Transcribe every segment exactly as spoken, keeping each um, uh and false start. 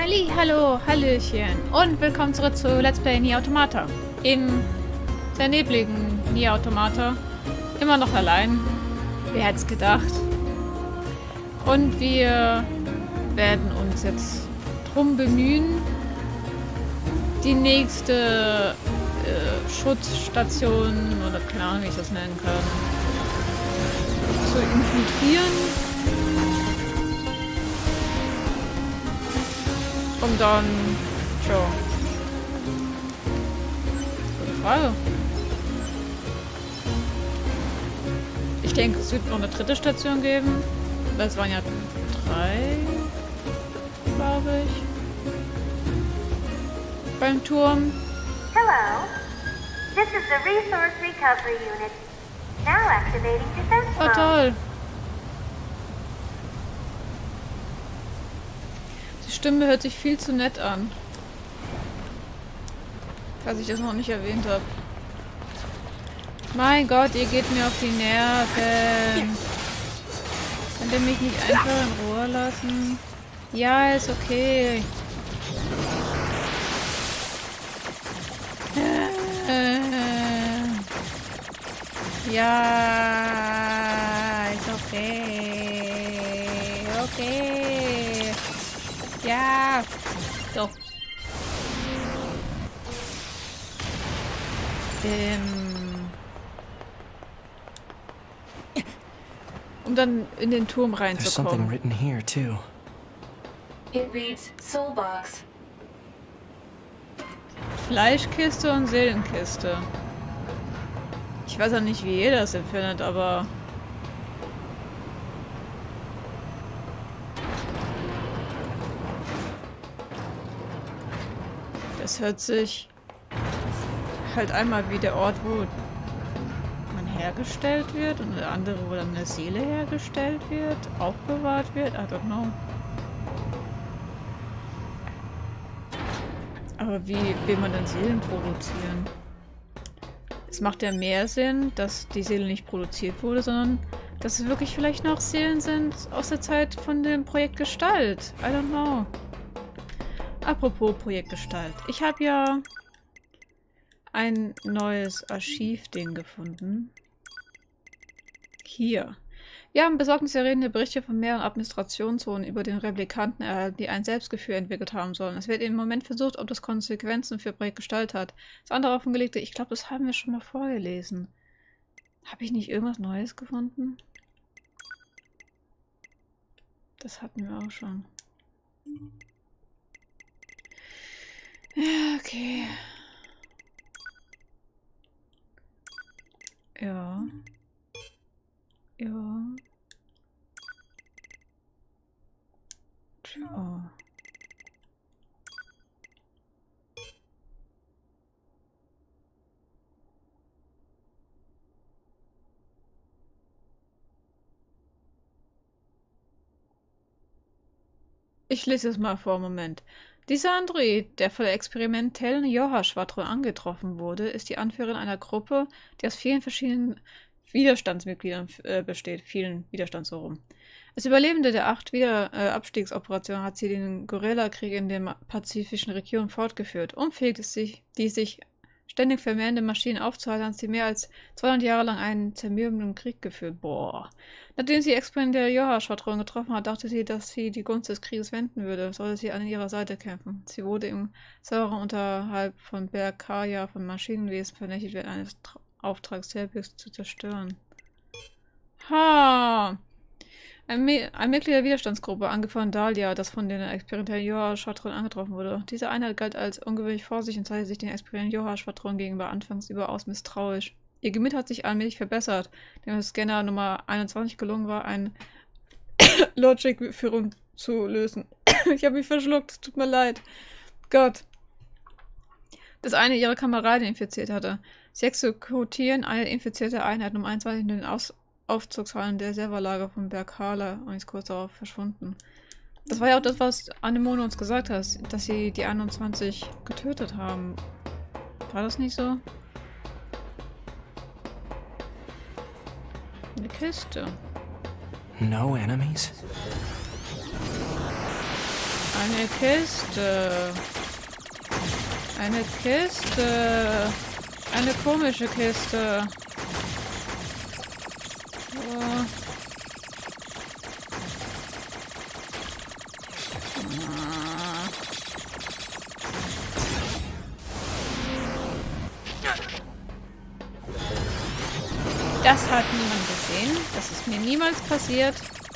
Halli, hallo, hallöchen und willkommen zurück zu Let's Play Nier Automata. Im sehr nebligen Nier Automata. Immer noch allein. Wer hätte es gedacht? Und wir werden uns jetzt drum bemühen, die nächste äh, Schutzstation, oder keine Ahnung, wie ich das nennen kann, zu infiltrieren. Und dann, tja, gute Frage. Ich denke, es wird noch eine dritte Station geben. Das waren ja drei, glaube ich, beim Turm. Hello, this is the Resource Recovery Unit. Now activating defense Oh, mode. toll. Die Stimme hört sich viel zu nett an. Falls ich das noch nicht erwähnt habe. Mein Gott, ihr geht mir auf die Nerven. Könnt ihr mich nicht einfach in Ruhe lassen? Ja, ist okay. Äh, ja, ist okay. Okay. Ja. So. Ähm. Um dann in den Turm There's something reinzukommen. written here too. It reads Soulbox. Fleischkiste und Seelenkiste. Ich weiß auch nicht, wie ihr das empfindet, aber... Das hört sich halt einmal wie der Ort, wo man hergestellt wird, und der andere, wo dann eine Seele hergestellt wird, aufbewahrt wird. I don't know. Aber wie will man denn Seelen produzieren? Es macht ja mehr Sinn, dass die Seele nicht produziert wurde, sondern dass es wirklich vielleicht noch Seelen sind aus der Zeit von dem Projekt Gestalt. I don't know. Apropos Projekt Gestalt. Ich habe ja ein neues Archivding gefunden. Hier. Wir haben besorgniserregende Berichte von mehreren Administrationszonen über den Replikanten erhalten, die ein Selbstgefühl entwickelt haben sollen. Es wird im Moment versucht, ob das Konsequenzen für Projekt Gestalt hat. Das andere offengelegte, ich glaube, das haben wir schon mal vorgelesen. Habe ich nicht irgendwas Neues gefunden? Das hatten wir auch schon. Ja, okay. Ja. Ja. Tja. Ich lese es mal vor, Moment. Dieser Android, der von der experimentellen Joha-Schwadron angetroffen wurde, ist die Anführerin einer Gruppe, die aus vielen verschiedenen Widerstandsmitgliedern äh, besteht. Vielen Widerstand so rum. Als Überlebende der acht Wieder äh, Abstiegsoperationen hat sie den Guerillakrieg in der pazifischen Region fortgeführt. Unfähig, sich, die sich ständig vermehrende Maschinen aufzuhalten, hat sie mehr als zweihundert Jahre lang einen zermürbenden Krieg geführt. Boah. Nachdem sie die experimentelle Joha-Schwadron getroffen hat, dachte sie, dass sie die Gunst des Krieges wenden würde, sollte sie an ihrer Seite kämpfen. Sie wurde im Server unterhalb von Berkaya von Maschinenwesen vernichtet, während eines Tra Auftrags Selbius zu zerstören. Ha! Ein, Me ein Mitglied der Widerstandsgruppe, angefangen Dahlia, das von den experimentellen Joha-Schwadron angetroffen wurde. Diese Einheit galt als ungewöhnlich vorsichtig und zeigte sich den experimentellen Joha-Schwadron gegenüber anfangs überaus misstrauisch. Ihr Gemüt hat sich allmählich verbessert, dem es Scanner Nummer einundzwanzig gelungen war, eine Logic-Führung zu lösen. Ich habe mich verschluckt, tut mir leid. Gott. Das eine ihrer Kameraden infiziert hatte. Sie exekutieren eine infizierte Einheit Nummer einundzwanzig in den Aus Aufzugshallen der Serverlager von Berkala und ist kurz darauf verschwunden. Das war ja auch das, was Anemone uns gesagt hat, dass sie die einundzwanzig getötet haben. War das nicht so? Eine Kiste. No enemies? Eine Kiste. Eine Kiste. Eine komische Kiste. Oh. Das hat niemand gesehen. Das ist mir niemals passiert.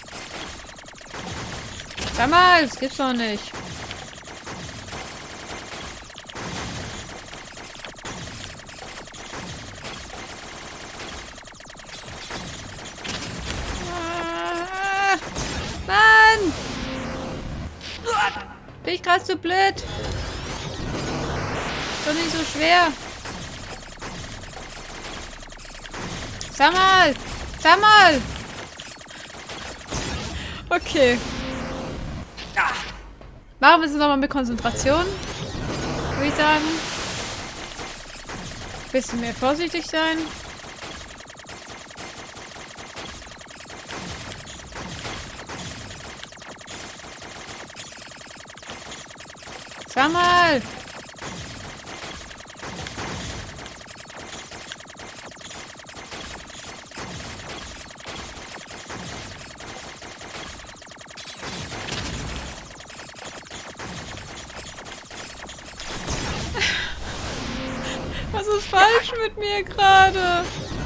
Damals gibt's doch nicht. Ah, Mann! Bin ich gerade zu blöd? Ist doch nicht so schwer. Sag mal! Sag mal! Okay. Machen wir es nochmal mit Konzentration. Würde ich sagen. Bisschen mehr vorsichtig sein. Sag mal! Was ist falsch mit mir gerade?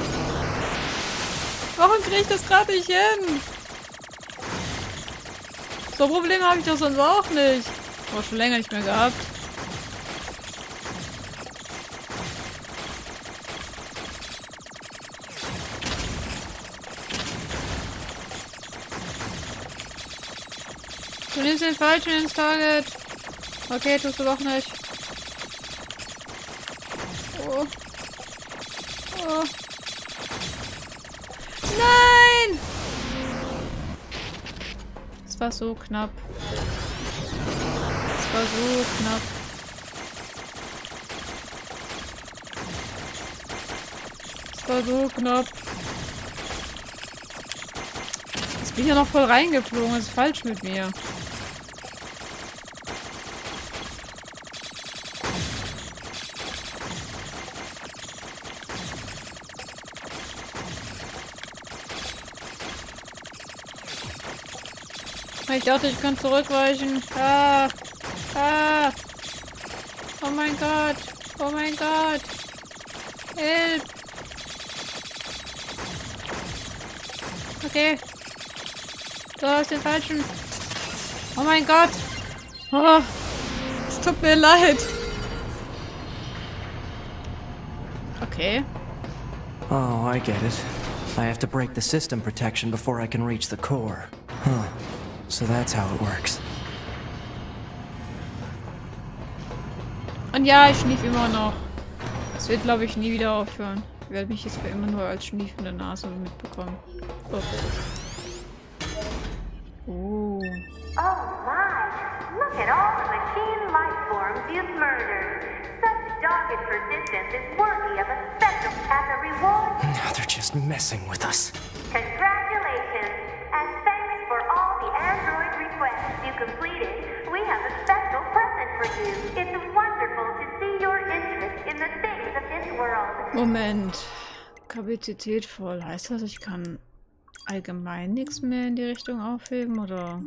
Warum kriege ich das gerade nicht hin? So Probleme habe ich doch sonst auch nicht. Oh, schon länger nicht mehr gehabt. Du nimmst den falschen ins Target. Okay, tust du doch nicht. Oh. Oh. Nein! Es war so knapp. Es war so knapp. Es war so knapp. Jetzt bin ich ja noch voll reingeflogen. Das ist falsch mit mir. Ich dachte, ich kann zurückweichen. Ah! Ah! Oh mein Gott! Oh mein Gott! Hilf! Okay. Du hast den falschen. Oh mein Gott! Oh, es tut mir leid. Okay. Oh, I get it. I have to break the system protection before I can reach the core. Huh. So that's how it works. Und ja, ich schnief immer noch. Das wird, glaube ich, nie wieder aufhören. Ich werde mich jetzt für immer nur als schniefende Nase mitbekommen. Oh. Oh. Oh my! Look at all the machine life forms you've murdered. Such dogged persistence is worthy of a special as a reward. Now they're just messing with us. Congratulations! As thanks for all the android requests you completed, we have a special present for you. It's wonderful to see your interest in the things of this world. Moment. Kapazität voll. Heißt das, ich kann allgemein nichts mehr in die Richtung aufheben, oder?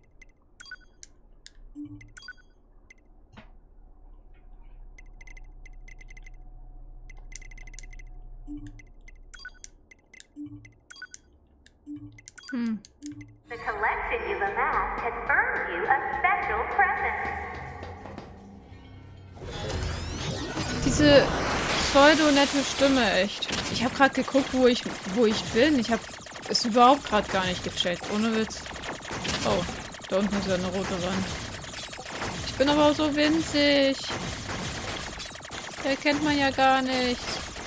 Hm. The collection you've amassed has earned you a special present. Diese pseudo-nette Stimme, echt. Ich habe gerade geguckt, wo ich, wo ich bin. Ich habe es überhaupt gerade gar nicht gecheckt. Ohne Witz. Oh, da unten ist ja eine rote Wand. Ich bin aber auch so winzig. Da kennt man ja gar nicht.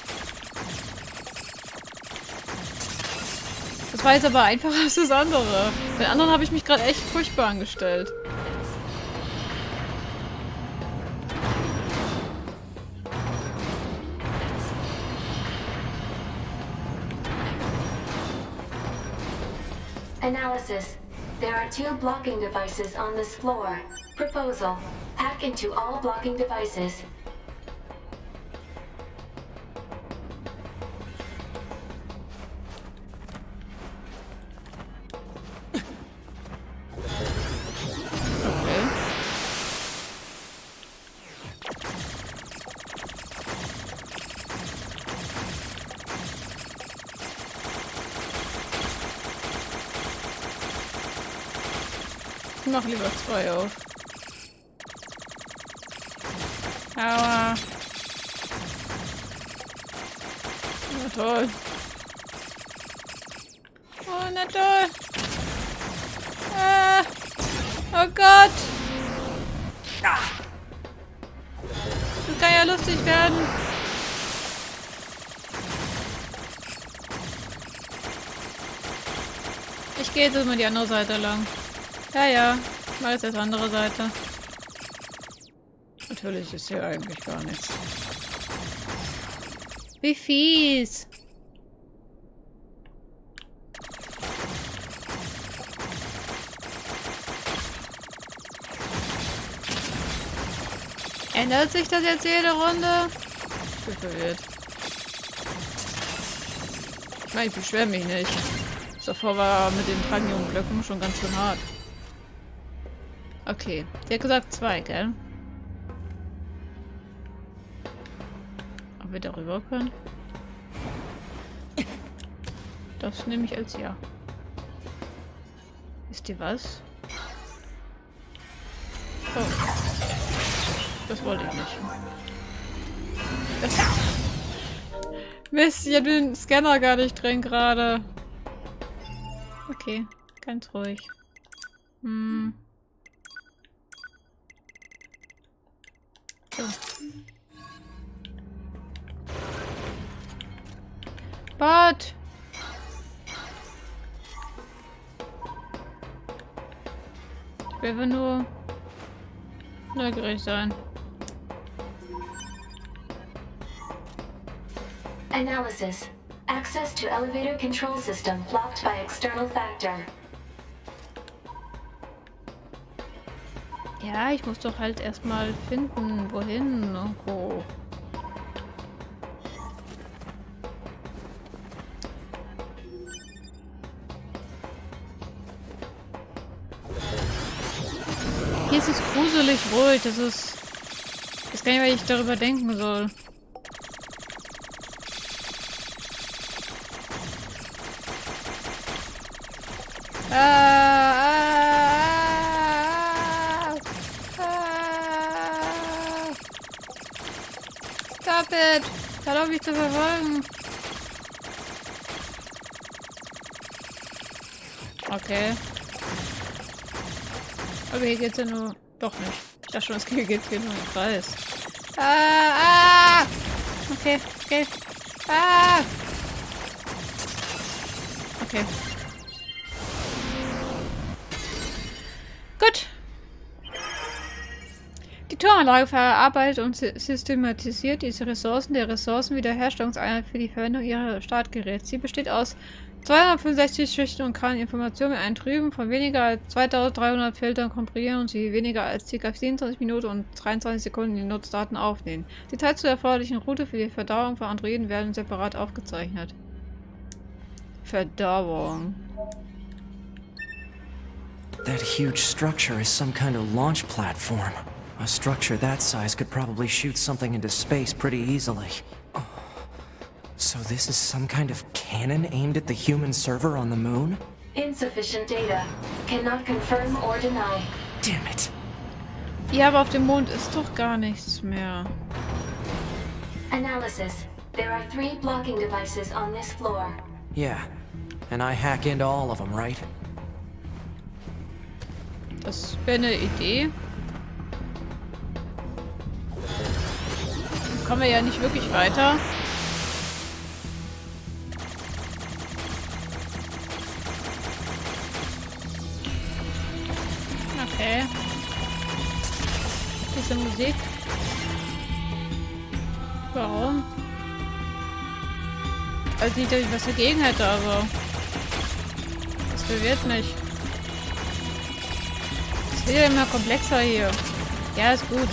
Das war jetzt aber einfacher als das andere. Den anderen habe ich mich gerade echt furchtbar angestellt. Analysis. There are two blocking devices on this floor. Proposal. Hack into all blocking devices. Ich mach lieber zwei auf. Aua. Na toll. Oh, na toll. Ah. Oh Gott. Das kann ja lustig werden. Ich gehe jetzt mal die andere Seite lang. Ja, ja. Ich mache jetzt die andere Seite. Natürlich ist hier eigentlich gar nichts. Wie fies. Ändert sich das jetzt jede Runde? Ich bin verwirrt. Ich meine, ich beschwere mich nicht. Davor war mit den Tranium-Blöcken schon ganz schön hart. Okay. Sie hat gesagt zwei, gell? Ob wir darüber können? Das nehme ich als ja. Wisst ihr was? Oh. Das wollte ich nicht. Das Mist, ich habe den Scanner gar nicht drin gerade. Okay, ganz ruhig. Hm. So. Bart! Ich will nur neugierig sein. Analysis. Access to elevator control system blocked by external factor. Ja, ich muss doch halt erstmal finden, wohin und wo. Hier ist es gruselig ruhig, das ist... Ich weiß gar nicht, was ich darüber denken soll. Ah, ah, ah, ah. Stop it! Hör auf mich zu verfolgen! Okay. Aber hier geht's ja nur... Doch nicht. Ich dachte schon, es geht hier nur im Kreis. Ah, ah! Okay, okay. Ah! Okay. Gut. Die Turmanlage verarbeitet und systematisiert diese Ressourcen der Ressourcenwiederherstellungseinheit für die Verwendung ihrer Startgeräts. Sie besteht aus zweihundertfünfundsechzig Schichten und kann Informationen mit einem Trüben von weniger als zweitausenddreihundert Filtern komprimieren und sie weniger als ca. siebenundzwanzig Minuten und dreiundzwanzig Sekunden in die Nutzdaten aufnehmen. Details zur erforderlichen Route für die Verdauung von Androiden werden separat aufgezeichnet. Verdauung. That huge structure is some kind of launch platform. A structure that size could probably shoot something into space pretty easily. Oh. So this is some kind of cannon aimed at the human server on the moon? Insufficient data. Cannot confirm or deny. Damn it. Ja, aber auf dem Mond ist doch gar nichts mehr. Analysis. There are three blocking devices on this floor. Yeah. And I hack into all of them, right? Das wäre eine Idee. Dann kommen wir ja nicht wirklich weiter. Okay. Diese Musik. Warum? Also nicht, dass ich was dagegen hätte, aber das verwirrt mich. Wird ja immer komplexer hier. Ja, ist gut.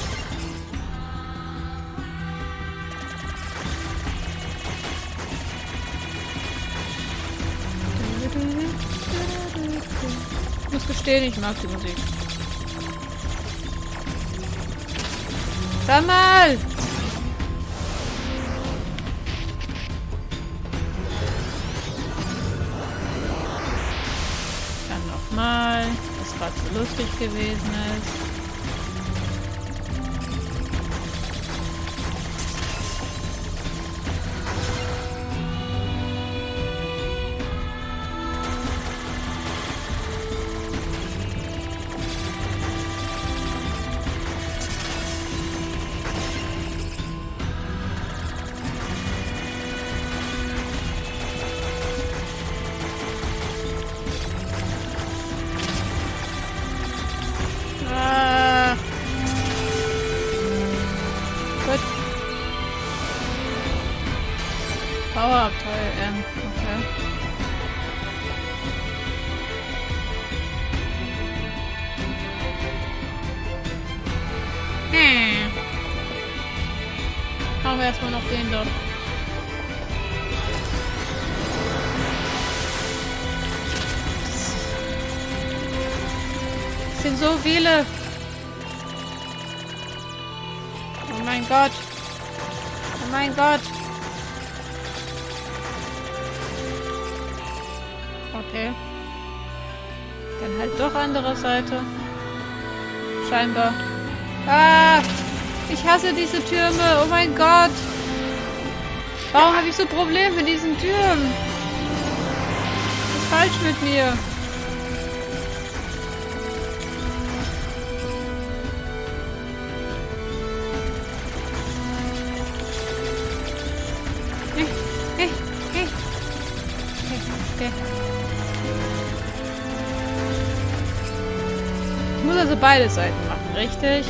Ich muss gestehen, ich mag die Musik. Sag mal! Dann nochmal, was gerade so lustig gewesen ist. Power-Abteil, ähm, okay. Hm. Machen wir erstmal noch den dort. Es sind so viele. Oh mein Gott. Oh mein Gott. Okay. Dann halt doch andere Seite. Scheinbar. Ah! Ich hasse diese Türme. Oh mein Gott. Warum habe ich so Probleme mit diesen Türmen? Was ist falsch mit mir? Hey, hey, hey. Okay, okay. Ich muss also beide Seiten machen, richtig?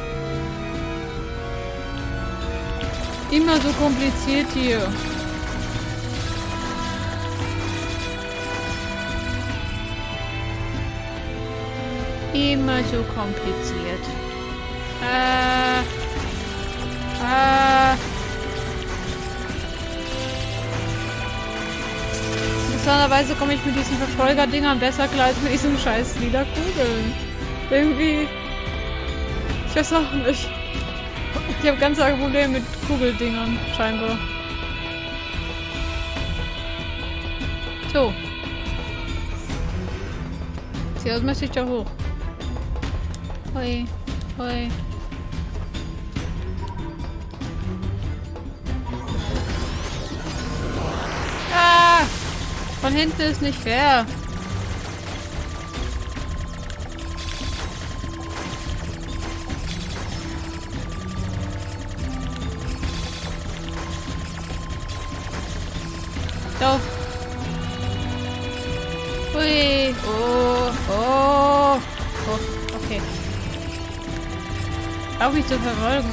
Immer so kompliziert hier. Immer so kompliziert. Äh. Äh. Interessanterweise komme ich mit diesen Verfolger-Dingern besser klar als mit diesen scheiß lila Kugeln. Irgendwie. Ich weiß auch nicht. Ich habe ganz arg Probleme mit Kugeldingern, scheinbar. So. Jetzt müsste ich da hoch. Hoi, hoi. Ah! Von hinten ist nicht fair. So. Hui. Oh. Oh. Oh. Okay. Auch nicht zu verfolgen.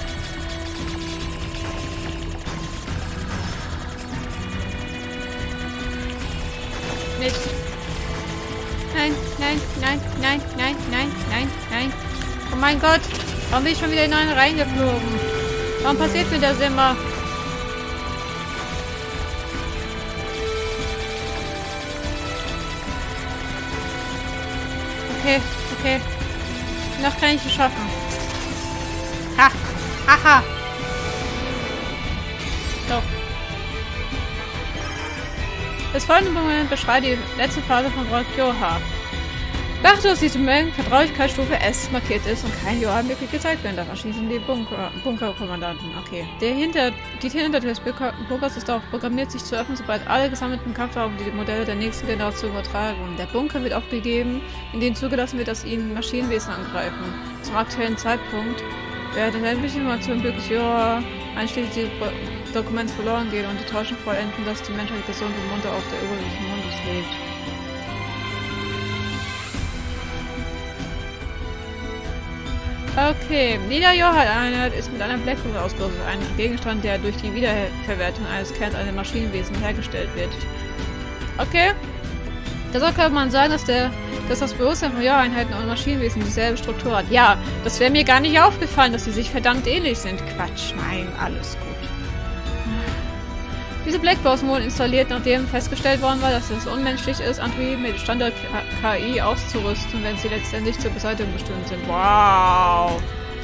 Nicht. Nein, nein, nein, nein, nein, nein, nein, nein. Oh mein Gott. Warum bin ich schon wieder in einen reingeflogen? Warum passiert mir das immer? Okay, okay. Noch kann ich es schaffen. Ha! Haha! So. Das folgende Moment beschreibt die letzte Phase von Rock Yoha. Dachte, dass diese Menge Vertraulichkeitsstufe S markiert ist und kein Yoha wirklich gezeigt werden darf. Erschließen die Bunker, Bunkerkommandanten. Okay. Der hinter, die Hintertür des Bunkers ist darauf programmiert, sich zu öffnen, sobald alle gesammelten Kampfwaffen die Modelle der nächsten Generation übertragen. Der Bunker wird aufgegeben, in dem zugelassen wird, dass ihnen Maschinenwesen angreifen. Zum aktuellen Zeitpunkt werden sämtliche Informationen wirklich Yoha, einschließlich des Dokuments, verloren gehen und die Täuschung vollenden, dass die Menschheit gesund und munter auf der Oberfläche des Mondes lebt. Okay, jeder Yoha-Einheit ist mit einer Blackbox ausgerüstet, ein Gegenstand, der durch die Wiederverwertung eines Kerns eines Maschinenwesens hergestellt wird. Okay. Deshalb kann man sagen, dass, der, dass das Bewusstsein von Ja-Einheiten und Maschinenwesen dieselbe Struktur hat. Ja, das wäre mir gar nicht aufgefallen, dass sie sich verdammt ähnlich sind. Quatsch, nein, alles gut. Diese Blackbox wurden installiert, nachdem festgestellt worden war, dass es unmenschlich ist, Androiden mit Standard-K I auszurüsten, wenn sie letztendlich zur Beseitigung bestimmt sind. Wow!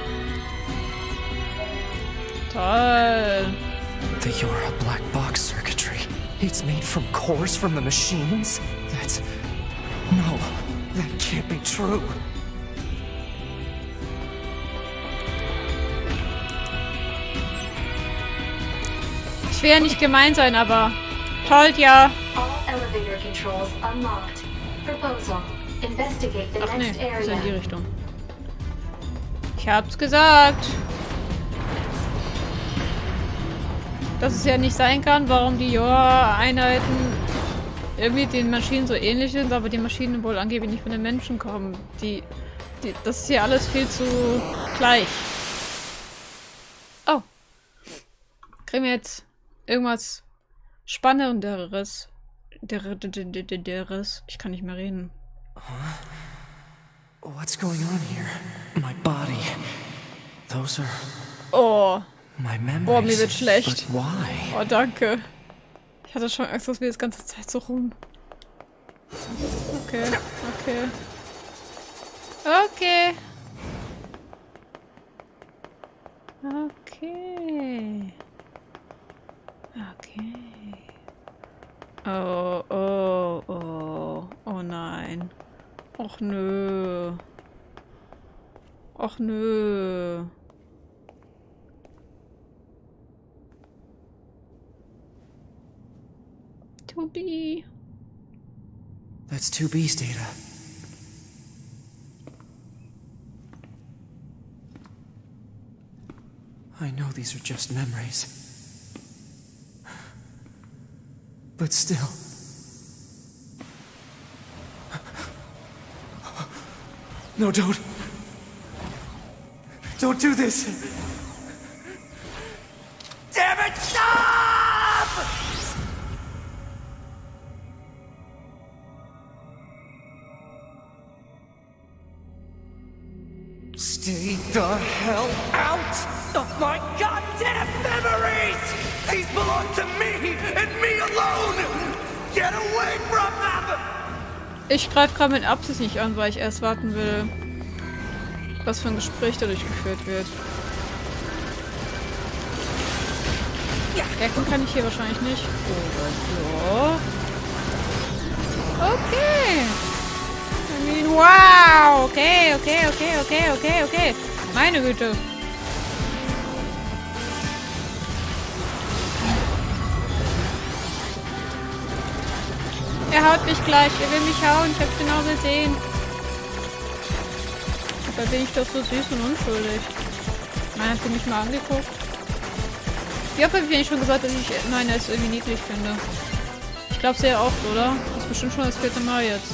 Toll! The Yora black box circuitry. It's made from cores from the machines? That's... No, that can't be true. Ich will ja nicht gemein sein, aber... Toll, ja. All elevator controls unlocked. Proposal. Investigate the Ach nee, next ist ja in die area. Richtung. Ich hab's gesagt. Dass es ja nicht sein kann, warum die Yora-Einheiten irgendwie den Maschinen so ähnlich sind, aber die Maschinen wohl angeblich nicht von den Menschen kommen. Die, die, das ist ja alles viel zu gleich. Oh. Kriegen wir jetzt irgendwas Spannenderes? Deres? Ich kann nicht mehr reden. What's going on here? My body. Those are Oh. my memories. Boah, mir wird schlecht. But why? Oh, danke. Ich hatte schon Angst, dass wir das ganze Zeit so rum. Okay, okay. Okay. Okay. Okay. Oh, oh, oh. Oh nein. Och nö. Och nö. two B. That's two B's data. I know these are just memories. But still. No, don't. Don't do this. Damn it, stop! Stay the hell out of my goddamn memories! These belong to me and me alone! Get away from them! Ich greife gerade mit Absicht nicht an, weil ich erst warten will, was für ein Gespräch da durchgeführt wird. Ja, hacken kann ich hier wahrscheinlich nicht. Oder so. Okay. I mean, wow. Okay, okay, okay, okay, okay, okay. Meine Güte. Er haut mich gleich. Er will mich hauen. Ich hab's genau gesehen. Da bin ich doch so süß und unschuldig. Nein, hat sie mich mal angeguckt. Wie oft habe ich schon gesagt, dass ich meine es irgendwie niedlich finde? Ich glaube sehr oft, oder? Das ist bestimmt schon das vierte Mal jetzt.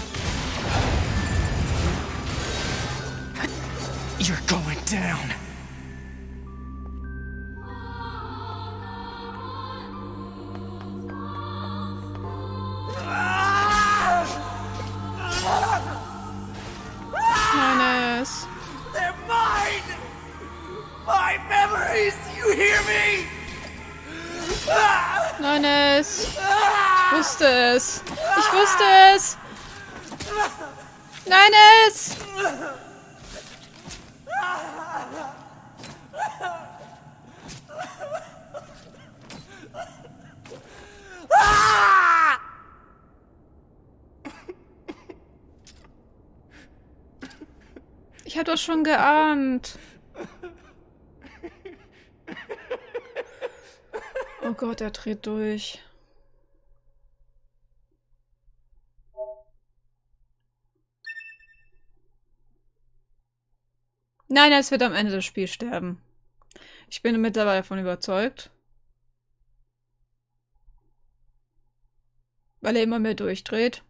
You're going down. Meines. They're mine! My memories! You hear me? Meines. Ich wusste es. Ich wusste es. Nein, es. Ich hab das schon geahnt. Oh Gott, er dreht durch. Nein, es wird am Ende des Spiels sterben. Ich bin mittlerweile davon überzeugt. Weil er immer mehr durchdreht.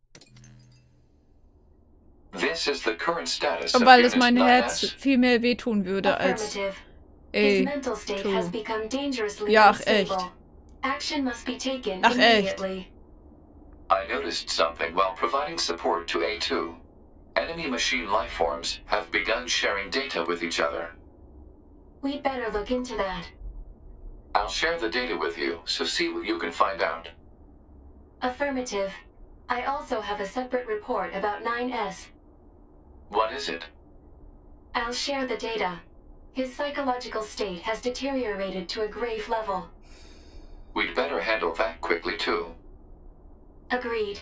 Und weil es mein Herz viel mehr wehtun würde als... Ey, ja, ach echt. Ach echt. I noticed something while providing support to A two. Enemy machine lifeforms have begun sharing data with each other. We'd better look into that. I'll share the data with you, so see what you can find out. Affirmative. I also have a separate report about nine S. What is it? I'll share the data. His psychological state has deteriorated to a grave level. We'd better handle that quickly, too. Agreed.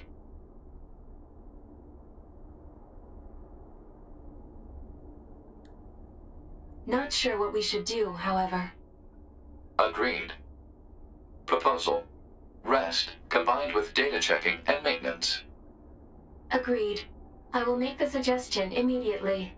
Not sure what we should do, however. Agreed. Proposal. Rest, combined with data checking and maintenance. Agreed. I will make the suggestion immediately.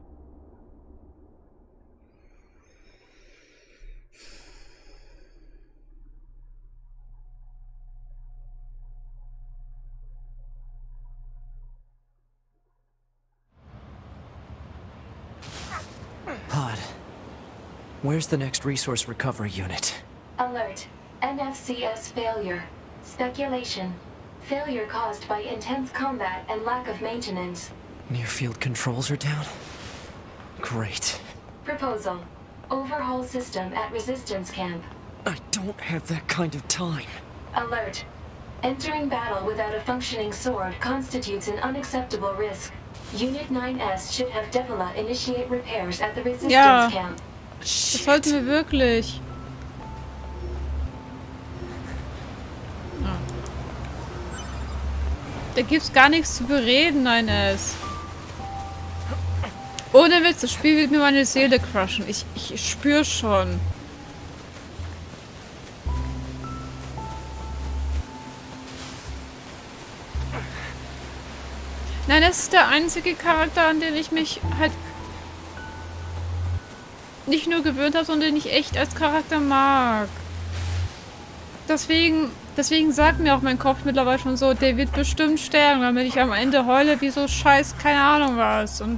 Pod. Where's the next resource recovery unit? Alert. N F C S failure. Speculation. Failure caused by intense combat and lack of maintenance. Near-field controls are down? Great. Proposal. Overhaul system at resistance camp. I don't have that kind of time. Alert. Entering battle without a functioning sword constitutes an unacceptable risk. Unit nine S should have Devila initiate repairs at the resistance Ja. camp. Das sollten wir wirklich. Ah. Da gibt's gar nichts zu bereden, nein es. Ohne Witz, das Spiel wird mir meine Seele crushen. Ich, ich spür schon. Nein, das ist der einzige Charakter, an den ich mich halt nicht nur gewöhnt habe, sondern den ich echt als Charakter mag. Deswegen, deswegen sagt mir auch mein Kopf mittlerweile schon so, der wird bestimmt sterben, damit ich am Ende heule wie so scheiß, keine Ahnung was. Und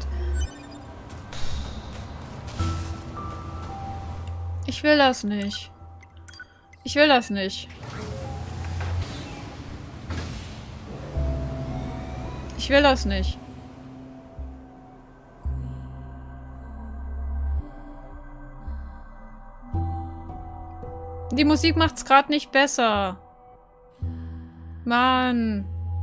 ich will das nicht. Ich will das nicht. Ich will das nicht. Die Musik macht's gerade nicht besser. Mann.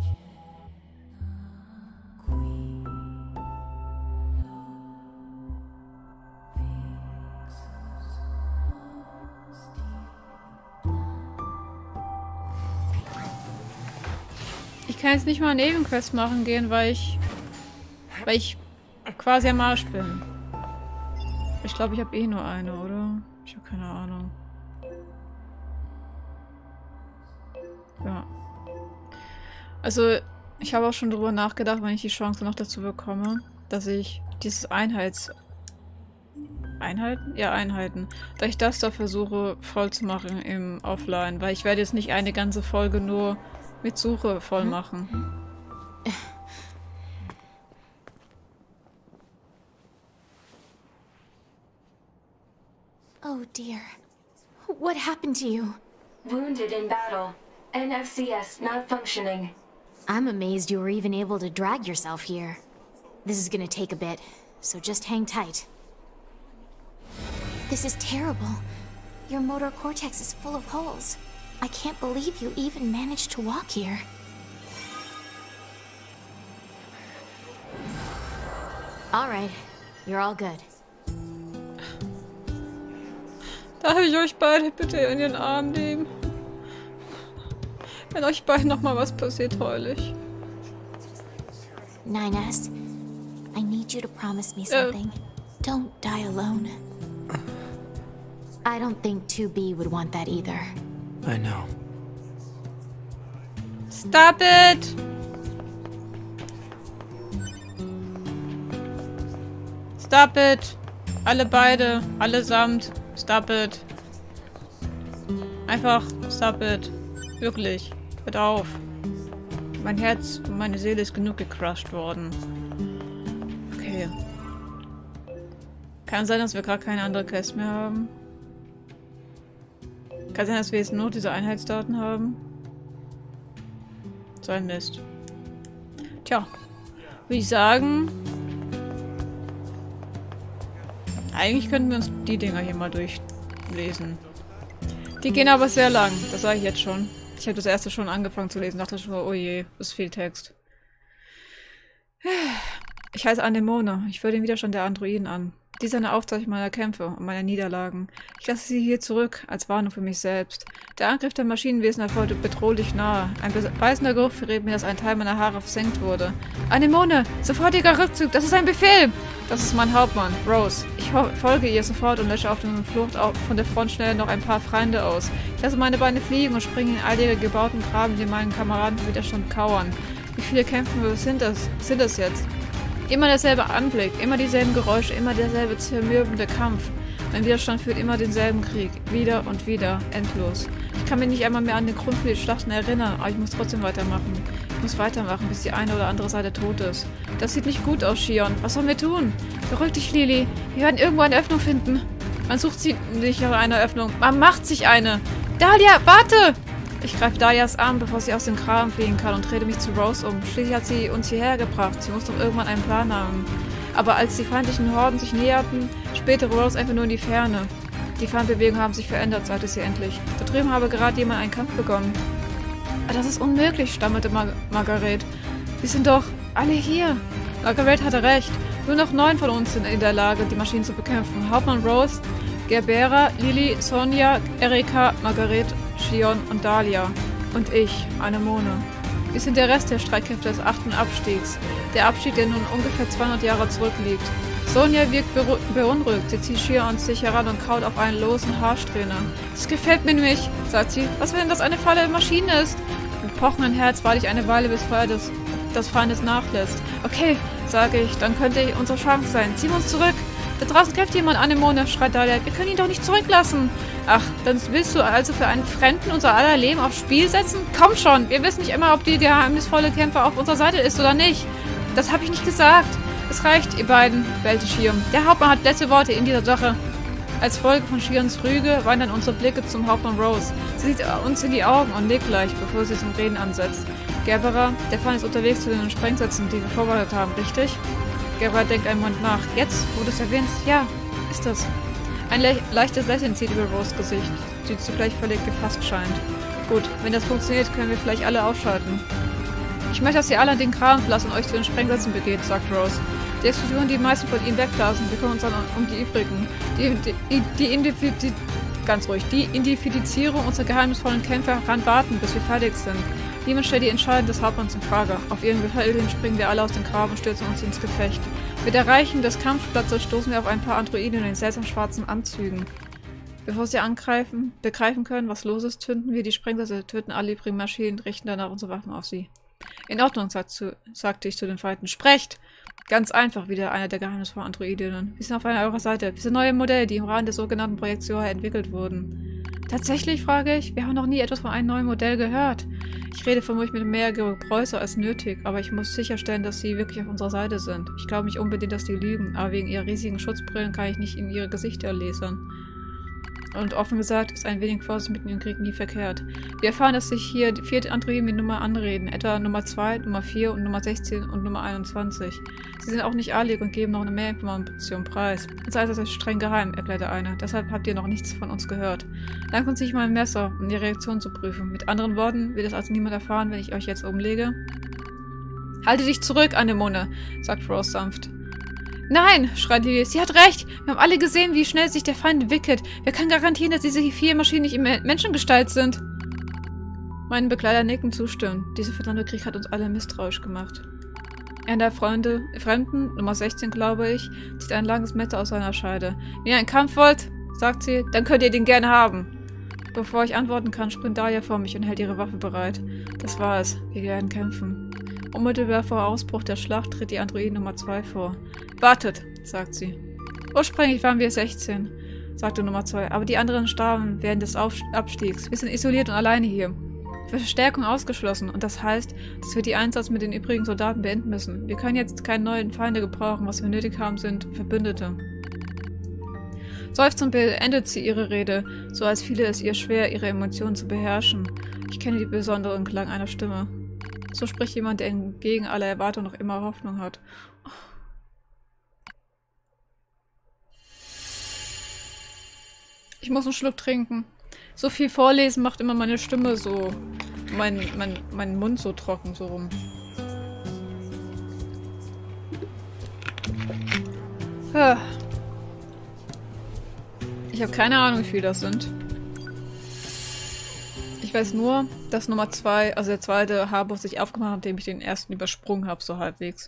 Ich kann jetzt nicht mal eine Nebenquest machen gehen, weil ich... Weil ich quasi am Arsch bin. Ich glaube, ich habe eh nur eine, oder? Ich habe keine Ahnung. Ja. Also, ich habe auch schon drüber nachgedacht, wenn ich die Chance noch dazu bekomme, dass ich dieses Einheits... Einheiten? Ja, Einheiten. Dass ich das da versuche voll zu machen im Offline, weil ich werde jetzt nicht eine ganze Folge nur mit Suche voll machen. Oh dear. What happened to you? Wounded in battle. N F C S not functioning. I'm amazed you were even able to drag yourself here. This is gonna take a bit, so just hang tight. This is terrible. Your motor cortex is full of holes. I can't believe you even managed to walk here. All right, you're all good. Darf ich euch beide bitte in den Arm nehmen? Wenn euch beiden nochmal was passiert, heul ich. nine S, I need you to promise me something. Don't die alone. I don't think two B would want that either. I know. Stop it! Stop it! Alle beide, allesamt. Stop it. Einfach stop it. Wirklich. Hört auf. Mein Herz und meine Seele ist genug gecrushed worden. Okay. Kann sein, dass wir gerade keine andere Quest mehr haben. Kann sein, dass wir jetzt nur diese Einheitsdaten haben. sein Mist. Tja, würde ich sagen, eigentlich könnten wir uns die Dinger hier mal durchlesen. Die gehen aber sehr lang, das sage ich jetzt schon. Ich habe das erste schon angefangen zu lesen, dachte schon, oh je, das ist viel Text. Ich heiße Anemone, ich führe den Widerstand der Androiden an. Dies ist eine Aufzeichnung meiner Kämpfe und meiner Niederlagen. Ich lasse sie hier zurück, als Warnung für mich selbst. Der Angriff der Maschinenwesen erfolgte bedrohlich nahe. Ein beißender Geruch verrät mir, dass ein Teil meiner Haare versenkt wurde. Anemone, sofortiger Rückzug, das ist ein Befehl! Das ist mein Hauptmann, Rose. Ich folge ihr sofort und lösche auf der Flucht von der Front schnell noch ein paar Feinde aus. Ich lasse meine Beine fliegen und springe in all ihre gebauten Graben, die meinen Kameraden für Widerstand kauern. Wie viele Kämpfe sind das, sind das jetzt? Immer derselbe Anblick, immer dieselben Geräusche, immer derselbe zermürbende Kampf. Mein Widerstand führt immer denselben Krieg. Wieder und wieder. Endlos. Ich kann mich nicht einmal mehr an den Grund für die Schlachten erinnern, aber ich muss trotzdem weitermachen. Ich muss weitermachen, bis die eine oder andere Seite tot ist. Das sieht nicht gut aus, Shion. Was sollen wir tun? Beruhig dich, Lily. Wir werden irgendwo eine Öffnung finden. Man sucht sich nicht nach einer Öffnung. Man macht sich eine. Dahlia, warte! Ich greife Dahlias Arm, bevor sie aus dem Graben fliegen kann und drehe mich zu Rose um. Schließlich hat sie uns hierher gebracht. Sie muss doch irgendwann einen Plan haben. Aber als die feindlichen Horden sich näherten, spähte Rose einfach nur in die Ferne. Die Feindbewegungen haben sich verändert, sagte sie endlich. Da drüben habe gerade jemand einen Kampf begonnen. Das ist unmöglich, stammelte Mar Margaret. Wir sind doch alle hier. Margaret hatte recht. Nur noch neun von uns sind in der Lage, die Maschinen zu bekämpfen. Hauptmann Rose, Gerbera, Lily, Sonja, Erika, Margaret, Shion und Dahlia. Und ich, Anemone. Wir sind der Rest der Streitkräfte des achten Abstiegs. Der Abstieg, der nun ungefähr zweihundert Jahre zurückliegt. Sonja wirkt beunruhigt. Sie zieht Shion an sich heran und kaut auf einen losen Haarsträhner. Das gefällt mir nicht, sagt sie. Was, wenn das eine falle Maschine ist? Mit pochendem Herz warte ich eine Weile, bis Feuer des, des Feindes nachlässt. Okay, sage ich, dann könnte unsere Chance sein. Ziehen wir uns zurück. Da draußen kämpft jemand, Anemone, schreit Dahlia. Wir können ihn doch nicht zurücklassen. Ach, dann willst du also für einen Fremden unser aller Leben aufs Spiel setzen? Komm schon, wir wissen nicht immer, ob die geheimnisvolle Kämpfer auf unserer Seite ist oder nicht. Das habe ich nicht gesagt. Es reicht, ihr beiden, bellte Shion. Der Hauptmann hat letzte Worte in dieser Sache. Als Folge von Shions Rüge wandern unsere Blicke zum Hauptmann Rose. Sie sieht uns in die Augen und nickt gleich, bevor sie zum Reden ansetzt. Gerbera, der Feind ist unterwegs zu den Sprengsätzen, die wir vorbereitet haben, richtig? Gerbera denkt einen Moment nach. Jetzt, wo du es erwähnst, ja, ist das. Ein le leichtes Lächeln zieht über Rose Gesicht, die zugleich völlig gefasst scheint. Gut, wenn das funktioniert, können wir vielleicht alle aufschalten. Ich möchte, dass ihr alle an den Graben verlassen und euch zu den Sprengsätzen begeht, sagt Rose. Die Explosionen, die meisten von ihnen wegblasen, wir kümmern uns dann um die übrigen. Die, die, die, die, die ganz ruhig, die Identifizierung unserer geheimnisvollen Kämpfer kann warten, bis wir fertig sind. Niemand stellt die Entscheidung des Hauptmanns in Frage. Auf ihren Befehl hin springen wir alle aus dem Graben und stürzen uns ins Gefecht. Mit Erreichen des Kampfplatzes stoßen wir auf ein paar Androiden in den seltsam schwarzen Anzügen. Bevor sie angreifen, begreifen können, was los ist, zünden wir die Sprengsätze, töten alle übrigen Maschinen, richten danach unsere Waffen auf sie. In Ordnung, sagt zu, sagte ich zu den Feinden. Sprecht! Ganz einfach, wieder einer der geheimnisvollen Androidinnen. Wir sind auf einer eurer Seite. Wir sind neue Modelle, die im Rahmen des sogenannten Projekts Yoha entwickelt wurden. Tatsächlich, frage ich? Wir haben noch nie etwas von einem neuen Modell gehört. Ich rede vermutlich mit mehr Gebrauchser als nötig, aber ich muss sicherstellen, dass sie wirklich auf unserer Seite sind. Ich glaube nicht unbedingt, dass die lügen, aber wegen ihrer riesigen Schutzbrillen kann ich nicht in ihre Gesichter lesen. Und offen gesagt ist ein wenig Vorsicht mitten im Krieg nie verkehrt. Wir erfahren, dass sich hier die vier Androiden mit Nummer anreden, etwa Nummer zwei, Nummer vier und Nummer sechzehn und Nummer einundzwanzig. Sie sind auch nicht adlig und geben noch eine mehr Information preis. Unser Einsatz ist streng geheim, erklärte einer. Deshalb habt ihr noch nichts von uns gehört. Langsam ziehe ich mein Messer, um die Reaktion zu prüfen. Mit anderen Worten, wird es also niemand erfahren, wenn ich euch jetzt umlege? Halte dich zurück, Anemone, sagt Rose sanft. Nein, schreit Lily, sie hat recht. Wir haben alle gesehen, wie schnell sich der Feind entwickelt. Wer kann garantieren, dass diese vier Maschinen nicht in Menschengestalt sind? Meine Begleiter nicken zustimmend. Dieser verdammte Krieg hat uns alle misstrauisch gemacht. Einer der Freunde, Fremden, Nummer sechzehn glaube ich, zieht ein langes Messer aus seiner Scheide. Wenn ihr einen Kampf wollt, sagt sie, dann könnt ihr den gerne haben. Bevor ich antworten kann, springt Dahlia vor mich und hält ihre Waffe bereit. Das war es. Wir werden kämpfen. Unmittelbar vor Ausbruch der Schlacht tritt die Androiden Nummer zwei vor. Wartet, sagt sie. Ursprünglich waren wir sechzehn, sagte Nummer zwei, aber die anderen starben während des Auf Abstiegs. Wir sind isoliert und alleine hier. Verstärkung ausgeschlossen und das heißt, dass wir die Einsatz mit den übrigen Soldaten beenden müssen. Wir können jetzt keine neuen Feinde gebrauchen, was wir nötig haben sind Verbündete. Seufzend beendet sie ihre Rede, so als fiele es ihr schwer, ihre Emotionen zu beherrschen. Ich kenne den besonderen Klang einer Stimme. So spricht jemand, der entgegen aller Erwartungen noch immer Hoffnung hat. Ich muss einen Schluck trinken. So viel vorlesen macht immer meine Stimme so... Mein, mein, mein Mund so trocken, so rum. Ah. Ich habe keine Ahnung, wie viel das sind. Ich weiß nur, dass Nummer zwei, also der zweite Haarbuch sich aufgemacht hat, nachdem ich den ersten übersprungen habe, so halbwegs.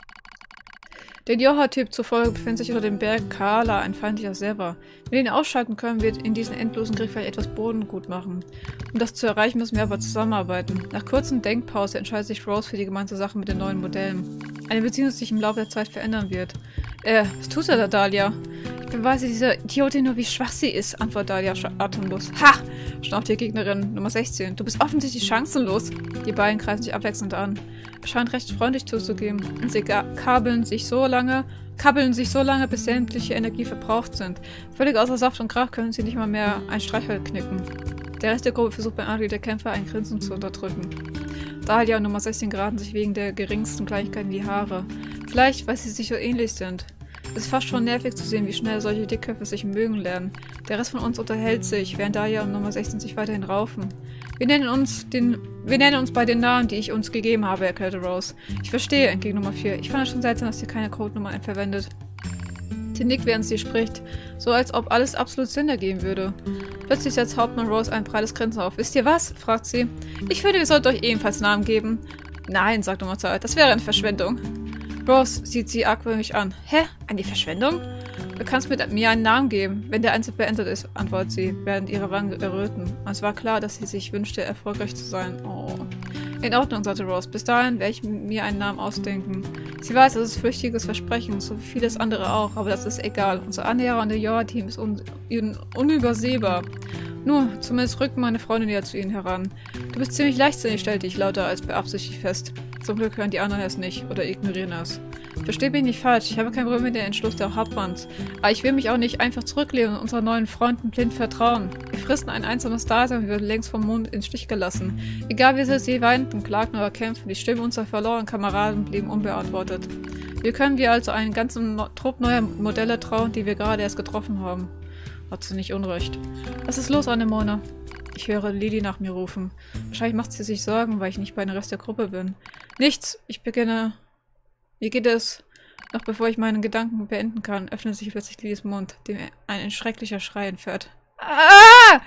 Der Joha-Typ zufolge befindet sich unter dem Berg Kala, ein feindlicher Server. Wenn wir ihn ausschalten können, wird in diesen endlosen Krieg vielleicht etwas Boden gut machen. Um das zu erreichen, müssen wir aber zusammenarbeiten. Nach kurzen Denkpause entscheidet sich Rose für die gemeinsame Sache mit den neuen Modellen. Eine Beziehung, die sich im Laufe der Zeit verändern wird. Äh, was tut er da, Dahlia? Ich beweise dieser Idiotin nur, wie schwach sie ist, antwortet Dahlia atemlos. Ha! Schnauft die Gegnerin Nummer sechzehn. Du bist offensichtlich chancenlos. Die beiden greifen sich abwechselnd an. Er scheint recht freundlich zuzugeben. Und sie kabeln sich so lange, kabbeln sich so lange, bis sämtliche Energie verbraucht sind. Völlig außer Saft und Krach können sie nicht mal mehr ein Streichholz knicken. Der Rest der Gruppe versucht bei Anri der Kämpfer ein Grinsen zu unterdrücken. Dahlia und Nummer sechzehn geraten sich wegen der geringsten Kleinigkeiten in die Haare. Vielleicht, weil sie sich so ähnlich sind. Es ist fast schon nervig zu sehen, wie schnell solche Dickköpfe sich mögen lernen. Der Rest von uns unterhält sich, während Dahlia und Nummer sechzehn sich weiterhin raufen. Wir nennen uns den, wir nennen uns bei den Namen, die ich uns gegeben habe, erklärte Rose. Ich verstehe, entgegen Nummer vier. Ich fand es schon seltsam, dass sie keine Codenummern verwendet. Sie nickt, während sie spricht, so als ob alles absolut Sinn ergeben würde. Plötzlich setzt Hauptmann Rose ein breites Grinsen auf. Wisst ihr was? Fragt sie. Ich finde, wir sollten euch ebenfalls Namen geben. Nein, sagt Nummer zwei, das wäre eine Verschwendung. Rose sieht sie argwöhnisch an. Hä? Eine Verschwendung? Du kannst mit mir einen Namen geben, wenn der Einsatz beendet ist, antwortet sie, während ihre Wangen erröten. Und es war klar, dass sie sich wünschte, erfolgreich zu sein. Oh. In Ordnung, sagte Rose. Bis dahin werde ich mir einen Namen ausdenken. Sie weiß, das ist flüchtiges Versprechen, so wie vieles andere auch, aber das ist egal. Unser Annäherer an der Joa-Team ist un un unübersehbar. Nur, zumindest rückt meine Freundin ja zu ihnen heran. Du bist ziemlich leichtsinnig, stellte ich lauter als beabsichtigt fest. Zum Glück hören die anderen es nicht oder ignorieren es. Versteht mich nicht falsch, ich habe kein Problem mit dem Entschluss der Hauptmanns. Aber ich will mich auch nicht einfach zurücklehnen und unseren neuen Freunden blind vertrauen. Wir fristen ein einsames Dasein und wir werden längst vom Mond in den Stich gelassen. Egal wie sehr sie weinten, klagten oder kämpften, die Stimme unserer verlorenen Kameraden blieben unbeantwortet. Wie können wir also einen ganzen no Trupp neuer Modelle trauen, die wir gerade erst getroffen haben? Hat sie nicht unrecht. Was ist los, Anemone? Ich höre Lili nach mir rufen. Wahrscheinlich macht sie sich Sorgen, weil ich nicht bei dem Rest der Gruppe bin. Nichts, ich beginne... Wie geht es? Noch bevor ich meinen Gedanken beenden kann, öffnet sich plötzlich Lilis Mund, dem ein schrecklicher Schrei entfährt. Ah!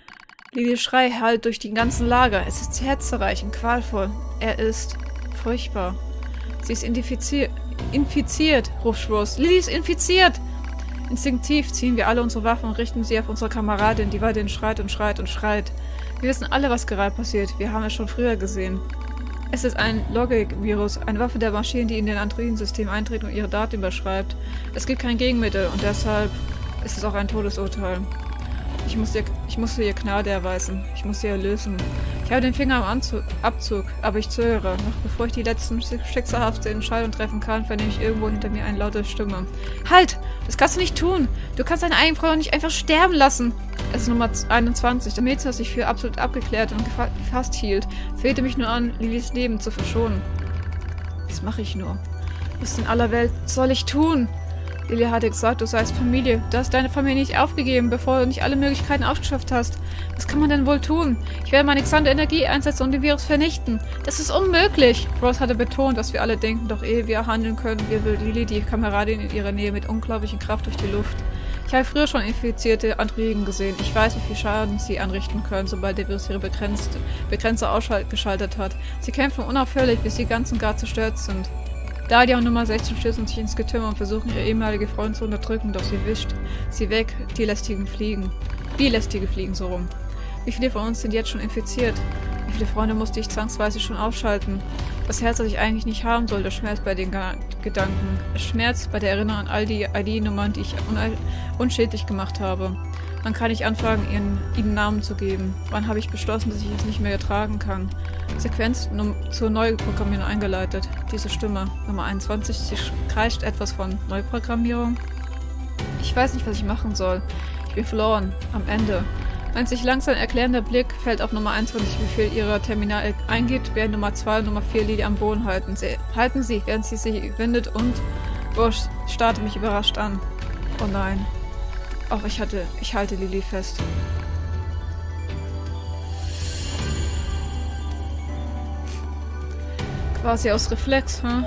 Lilis Schrei hallt durch den ganzen Lager. Es ist herzzerreichend, qualvoll. Er ist furchtbar. Sie ist infiziert. Infiziert, ruft Rose. Lili ist infiziert! Instinktiv ziehen wir alle unsere Waffen und richten sie auf unsere Kameradin, die weiterhin schreit und schreit und schreit. Wir wissen alle, was gerade passiert. Wir haben es schon früher gesehen. Es ist ein Logic-Virus, eine Waffe der Maschinen, die in den Androidensystem eintritt und ihre Daten überschreibt. Es gibt kein Gegenmittel und deshalb ist es auch ein Todesurteil. Ich muss ihr, ich muss ihr Gnade erweisen. Ich muss sie erlösen. Ich habe den Finger am Anzug, Abzug, aber ich zögere. Noch bevor ich die letzten schicksalhafte Entscheidung treffen kann, vernehme ich irgendwo hinter mir eine laute Stimme. Halt! Das kannst du nicht tun! Du kannst deine eigene Frau nicht einfach sterben lassen! Es ist Nummer einundzwanzig. Der Mädchen, das sich für absolut abgeklärt und gefasst hielt, flehte mich nur an, Lilis Leben zu verschonen. Was mache ich nur? Was in aller Welt soll ich tun? Lili hatte gesagt, du seist Familie. Du hast deine Familie nicht aufgegeben, bevor du nicht alle Möglichkeiten ausgeschöpft hast. Was kann man denn wohl tun? Ich werde meine gesamte Energie einsetzen und den Virus vernichten. Das ist unmöglich! Rose hatte betont, dass wir alle denken, doch ehe wir handeln können, wirbelt Lili die Kameradin in ihrer Nähe mit unglaublicher Kraft durch die Luft. Ich habe früher schon infizierte Androiden gesehen. Ich weiß, wie viel Schaden sie anrichten können, sobald der Virus ihre begrenzte, begrenzte ausgeschaltet hat. Sie kämpfen unaufhörlich, bis sie ganz und gar zerstört sind. Dahlia und Nummer sechzehn stürzen sich ins Getümmel und versuchen, ihre ehemalige Freundin zu unterdrücken, doch sie wischt sie weg, die lästigen Fliegen. Die lästige Fliegen, so rum. Wie viele von uns sind jetzt schon infiziert? Wie viele Freunde musste ich zwangsweise schon aufschalten? Das Herz, das ich eigentlich nicht haben soll, der Schmerz bei den Ga Gedanken. Der Schmerz bei der Erinnerung an all die I D-Nummern, die ich un unschädlich gemacht habe. Wann kann ich anfangen, ihnen, ihnen Namen zu geben? Wann habe ich beschlossen, dass ich es nicht mehr ertragen kann? Sequenz zur Neuprogrammierung eingeleitet. Diese Stimme, Nummer einundzwanzig, sie kreischt etwas von Neuprogrammierung. Ich weiß nicht, was ich machen soll. Ich bin verloren. Am Ende. Ein sich langsam erklärender Blick fällt auf Nummer einundzwanzig, wie viel ihrer Terminal eingibt, während Nummer zwei und Nummer vier Lily am Boden halten. Sie halten sie, während sie sich windet und Bush starrt mich überrascht an. Oh nein. Auch ich hatte, ich halte Lily fest. Quasi aus Reflex, hm?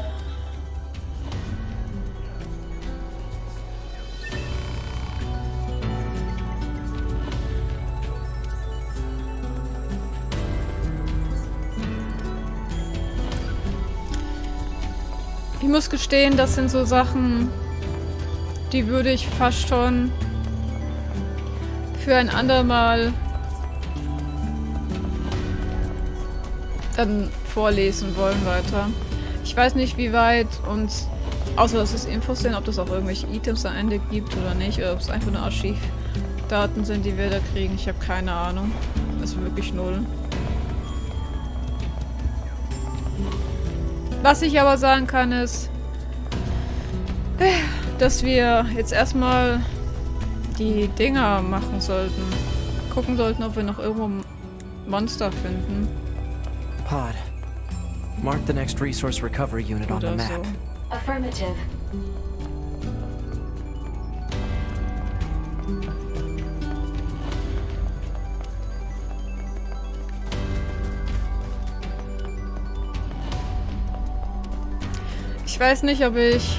Ich muss gestehen, das sind so Sachen, die würde ich fast schon für ein andermal dann vorlesen wollen weiter. Ich weiß nicht, wie weit uns, außer dass es Infos sind, ob das auch irgendwelche Items am Ende gibt oder nicht, oder ob es einfach nur Archivdaten sind, die wir da kriegen. Ich habe keine Ahnung. Das ist wirklich null. Was ich aber sagen kann ist, dass wir jetzt erstmal die Dinger machen sollten. Gucken sollten, ob wir noch irgendwo Monster finden. Pod. Mark the next resource recovery unit on the Oder map. so. Affirmative. Ich weiß nicht, ob ich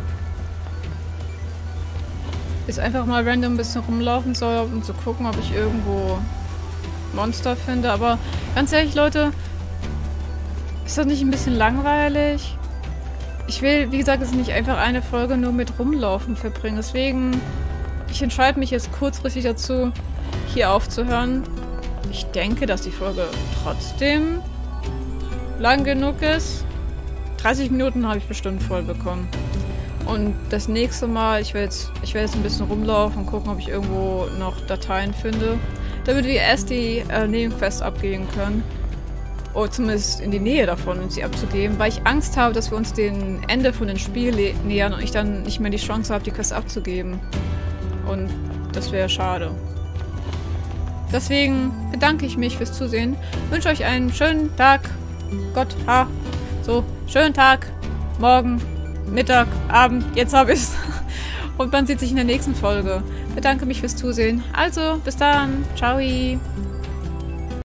jetzt einfach mal random ein bisschen rumlaufen soll, um zu gucken, ob ich irgendwo Monster finde. Aber ganz ehrlich, Leute, ist das nicht ein bisschen langweilig? Ich will, wie gesagt, es nicht einfach eine Folge nur mit Rumlaufen verbringen. Deswegen, ich entscheide mich jetzt kurzfristig dazu, hier aufzuhören. Ich denke, dass die Folge trotzdem lang genug ist. dreißig Minuten habe ich bestimmt voll bekommen. Und das nächste Mal, ich werde jetzt, ich werde jetzt ein bisschen rumlaufen und gucken, ob ich irgendwo noch Dateien finde, damit wir erst die äh, Nebenquest abgeben können. Oder zumindest in die Nähe davon, um sie abzugeben, weil ich Angst habe, dass wir uns dem Ende von dem Spiel nähern und ich dann nicht mehr die Chance habe, die Quest abzugeben. Und das wäre schade. Deswegen bedanke ich mich fürs Zusehen, wünsche euch einen schönen Tag. Gott, ha, so, schönen Tag, morgen, Mittag, Abend, jetzt habe ich's. Und man sieht sich in der nächsten Folge. Bedanke mich fürs Zusehen. Also, bis dann. Ciao.